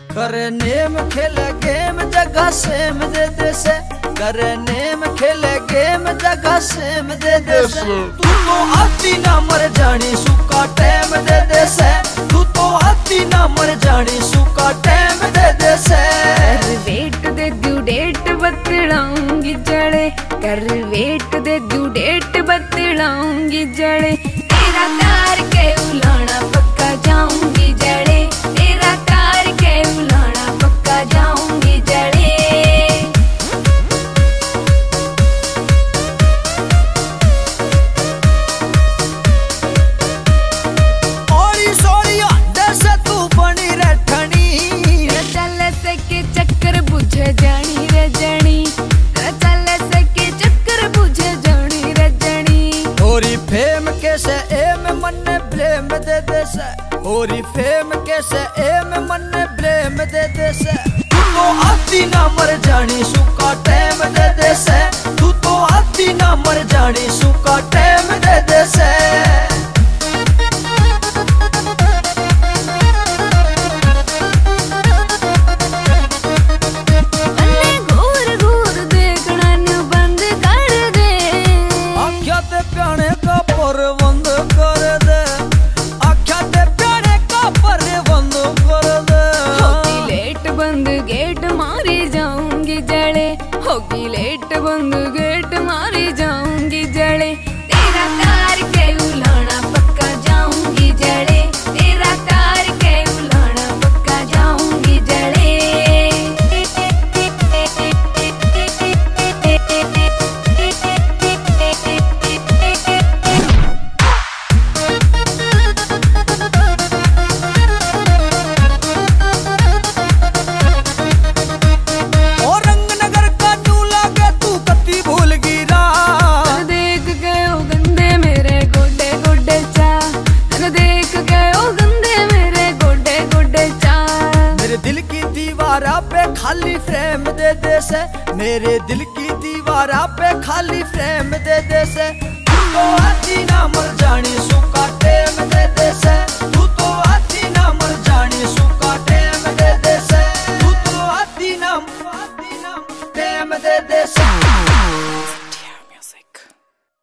करे नेम खेले गेम जगह सेम दे दे से, करे नेम खेले गेम जगह सेम दे दे से। तू तो आती ना मर जानी सुका टाइम दे दे से, तू तो आती ना मर जानी सुका टाइम दे दे से। कर वेट दे दू डेट बतलाऊंगी जड़े, कर वेट दे दू डेट बतलाऊंगी जड़े। तेरा तार के उलाना पक्का जाऊंगी जड़े, तेरा तार के उलाना पक्का जाऊंगी जड़े। ओरी सोरिया जैसे तू बनी रहठनी, चल से के चक्कर बुझे जानी रे जनी, चल से के चक्कर बुझे जानी रे जनी। ओरी फेम कैसे एम मन ब्लेम दे दे से, ओरी फेम कैसे एम मन ब्लेम दे दे से। तू तो आती ना मर जानी सुका टाइम दे दे से, तू तो आती ना मर जानी सुका टाइम दे दे से। गेट मारी जाऊंगी जड़े, होगी लेट बंद गेट मारी जाऊंगी जड़े। तेरा तार के उलाना पक्का जाऊंगी जड़े, तेरा तार के उलाना पक्का जाऊंगी जड़े। पे खाली फ्रेम दे दे से, मेरे दिल की दीवारा पे खाली फ्रेम दे दे से। तू तो आती ना मर जानी सुका टाइम दे दे से, तू तो